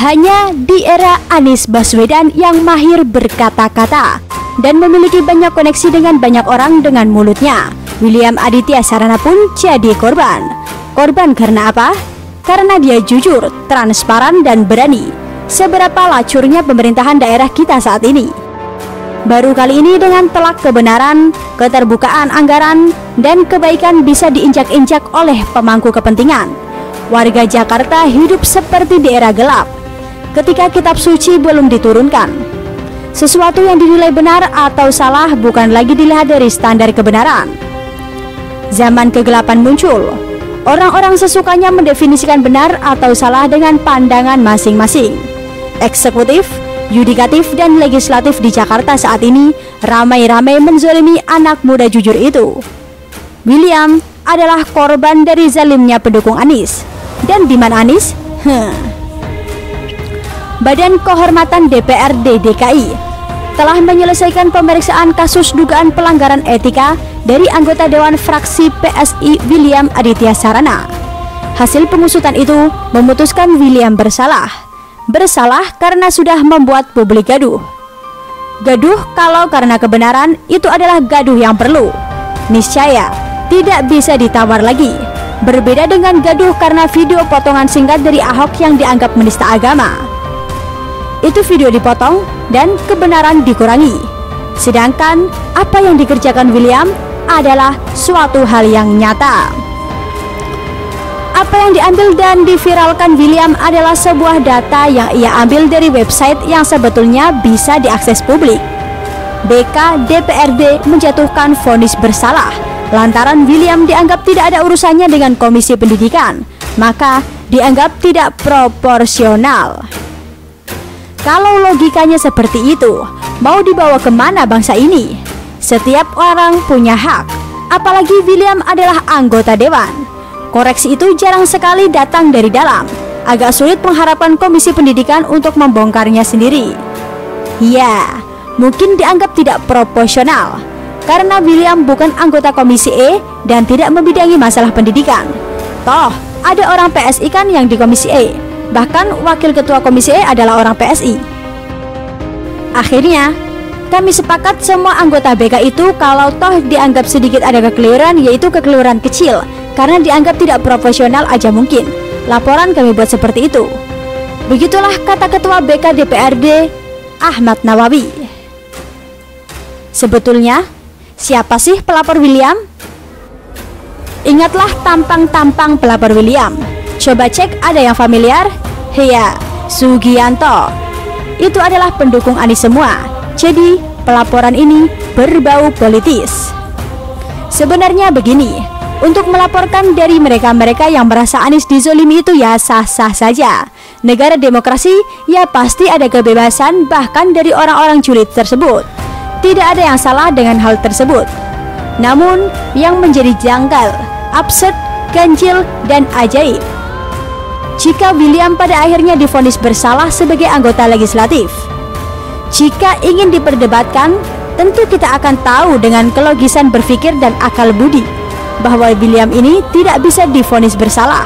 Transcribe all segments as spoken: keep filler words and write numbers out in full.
Hanya di era Anies Baswedan yang mahir berkata-kata dan memiliki banyak koneksi dengan banyak orang dengan mulutnya, William Aditya Sarana pun jadi korban. Korban karena apa? Karena dia jujur, transparan, dan berani. Seberapa lacurnya pemerintahan daerah kita saat ini. Baru kali ini dengan telak kebenaran, keterbukaan anggaran, dan kebaikan bisa diinjak-injak oleh pemangku kepentingan. Warga Jakarta hidup seperti di era gelap, ketika kitab suci belum diturunkan. Sesuatu yang dinilai benar atau salah bukan lagi dilihat dari standar kebenaran. Zaman kegelapan muncul. Orang-orang sesukanya mendefinisikan benar atau salah dengan pandangan masing-masing. Eksekutif, yudikatif, dan legislatif di Jakarta saat ini ramai-ramai menzalimi anak muda jujur itu. William adalah korban dari zalimnya pendukung Anies. Dan di mana Anies? Huh. Badan Kehormatan D P R D D K I telah menyelesaikan pemeriksaan kasus dugaan pelanggaran etika dari anggota Dewan Fraksi P S I William Aditya Sarana. Hasil pengusutan itu memutuskan William bersalah. Bersalah karena sudah membuat publik gaduh. Gaduh kalau karena kebenaran itu adalah gaduh yang perlu. Niscaya tidak bisa ditawar lagi. Berbeda dengan gaduh karena video potongan singkat dari Ahok yang dianggap menista agama. Itu video dipotong dan kebenaran dikurangi. Sedangkan apa yang dikerjakan William adalah suatu hal yang nyata. Apa yang diambil dan diviralkan William adalah sebuah data yang ia ambil dari website yang sebetulnya bisa diakses publik. B K D P R D menjatuhkan vonis bersalah lantaran William dianggap tidak ada urusannya dengan Komisi Pendidikan, maka dianggap tidak proporsional. Kalau logikanya seperti itu, mau dibawa kemana bangsa ini? Setiap orang punya hak, apalagi William adalah anggota dewan. Koreksi itu jarang sekali datang dari dalam. Agak sulit mengharapkan Komisi Pendidikan untuk membongkarnya sendiri. Ya, mungkin dianggap tidak proporsional karena William bukan anggota Komisi E dan tidak membidangi masalah pendidikan. Toh, ada orang P S I kan yang di Komisi E. Bahkan wakil ketua Komisi E adalah orang P S I. Akhirnya, kami sepakat semua anggota B K itu kalau toh dianggap sedikit ada kekeliruan, yaitu kekeliruan kecil, karena dianggap tidak profesional aja mungkin. Laporan kami buat seperti itu. Begitulah kata Ketua B K D P R D, Ahmad Nawawi. Sebetulnya, siapa sih pelapor William? Ingatlah tampang-tampang pelapor William. Coba cek ada yang familiar? Iya, Sugianto. Itu adalah pendukung Anies semua. Jadi, pelaporan ini berbau politis. Sebenarnya begini, untuk melaporkan dari mereka-mereka yang merasa Anies dizolimi itu ya sah-sah saja. Negara demokrasi ya pasti ada kebebasan bahkan dari orang-orang julid tersebut. Tidak ada yang salah dengan hal tersebut. Namun, yang menjadi janggal, absurd, ganjil, dan ajaib, jika William pada akhirnya divonis bersalah sebagai anggota legislatif. Jika ingin diperdebatkan, tentu kita akan tahu dengan kelogisan berpikir dan akal budi bahwa William ini tidak bisa divonis bersalah.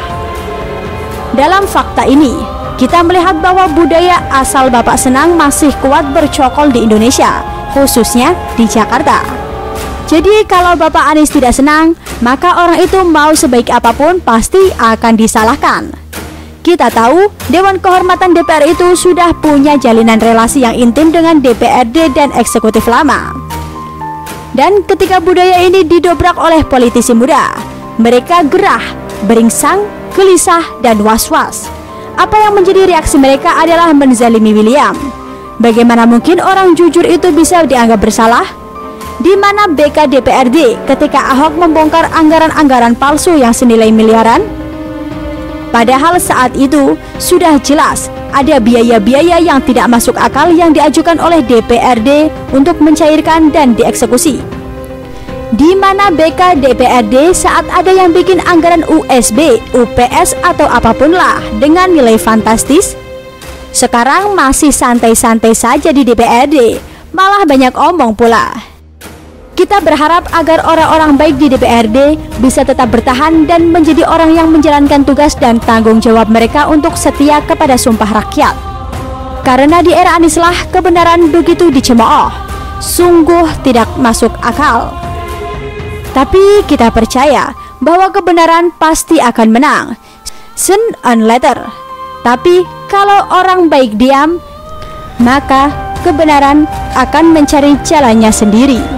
Dalam fakta ini, kita melihat bahwa budaya asal Bapak Senang masih kuat bercokol di Indonesia, khususnya di Jakarta. Jadi kalau Bapak Anies tidak senang, maka orang itu mau sebaik apapun pasti akan disalahkan. Kita tahu Dewan Kehormatan D P R itu sudah punya jalinan relasi yang intim dengan D P R D dan eksekutif lama. Dan ketika budaya ini didobrak oleh politisi muda, mereka gerah, beringsang, gelisah, dan was-was. Apa yang menjadi reaksi mereka adalah menzalimi William. Bagaimana mungkin orang jujur itu bisa dianggap bersalah? Di mana B K D P R D ketika Ahok membongkar anggaran-anggaran palsu yang senilai miliaran? Padahal saat itu sudah jelas ada biaya-biaya yang tidak masuk akal yang diajukan oleh D P R D untuk mencairkan dan dieksekusi. Di mana B K D P R D saat ada yang bikin anggaran U S B, U P S atau apapun lah dengan nilai fantastis? Sekarang masih santai-santai saja di D P R D, malah banyak omong pula. Kita berharap agar orang-orang baik di D P R D bisa tetap bertahan dan menjadi orang yang menjalankan tugas dan tanggung jawab mereka untuk setia kepada sumpah rakyat. Karena di era Anislah kebenaran begitu dicemooh, sungguh tidak masuk akal. Tapi kita percaya bahwa kebenaran pasti akan menang, sooner or later. Tapi kalau orang baik diam, maka kebenaran akan mencari jalannya sendiri.